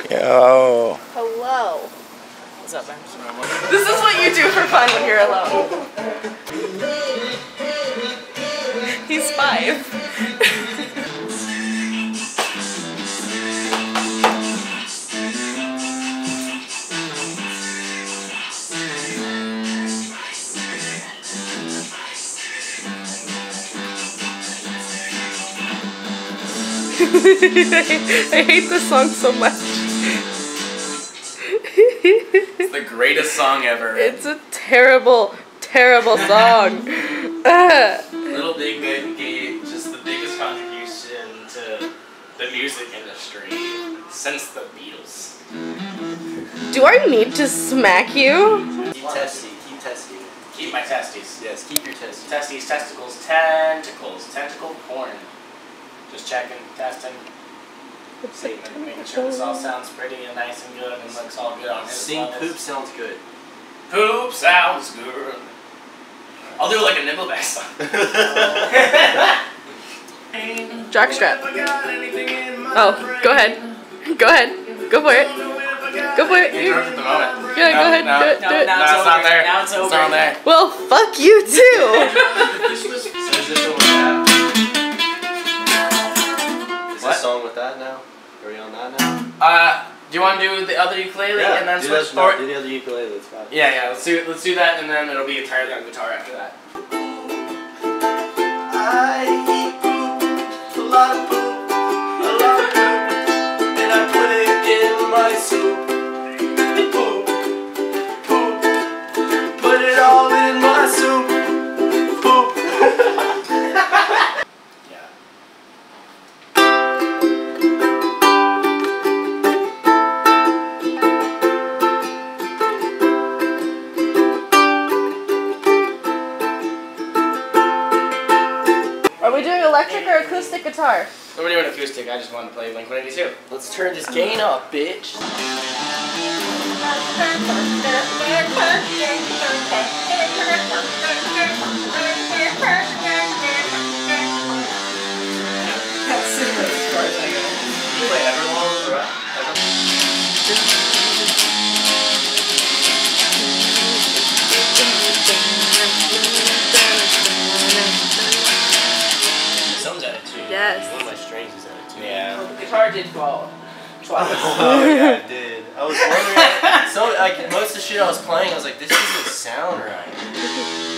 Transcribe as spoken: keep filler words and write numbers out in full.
Yo. Hello. What's up, man? This is what you do for fun when you're alone. He's five. I hate this song so much. It's the greatest song ever. It's a terrible, terrible song. Little Big Big gave just the biggest contribution to the music industry since the Beatles. Do I need to smack you? Keep testing, keep testing. Keep my testes. Yes, keep your testes. Testes, testicles, tentacles, tentacle porn. Just checking, testing. See, making sure this all sounds pretty and nice and good and looks all good on his Sing levels. poop sounds good. Poop sounds good. I'll do like a Nickelback song. Jockstrap. Oh, go ahead. Go ahead. Go for it. Go for it. You at the moment. Yeah, no, go ahead. No, do it. no, do it. no, no, it's not there. Now it's over. It's not there. Well, fuck you too. So is this one with that? Is What? this song with that now? Are we on that now? Uh, do you want to do the other ukulele Yeah, and then do switch that, forward? no, do the other ukulele, it's fine. Yeah, yeah. Let's do let's do that, and then it'll be entirely on guitar after that. I eat poop, a lot of poop, a lot of poop, and I put it in my soup. Poop, poop, put it all in my soup. Poop. Yeah. Are we doing electric or acoustic guitar? We're doing acoustic. I just wanted to play Blink one eighty-two. Let's turn this gain up, bitch. That's as far as I go. You play Everlong, right? Some's at it too. Yes. One of my strings is at it too. Yeah. The guitar did fall. Twice. Oh yeah, it did. I was wondering. So like most of the shit I was playing, I was like, this doesn't sound right.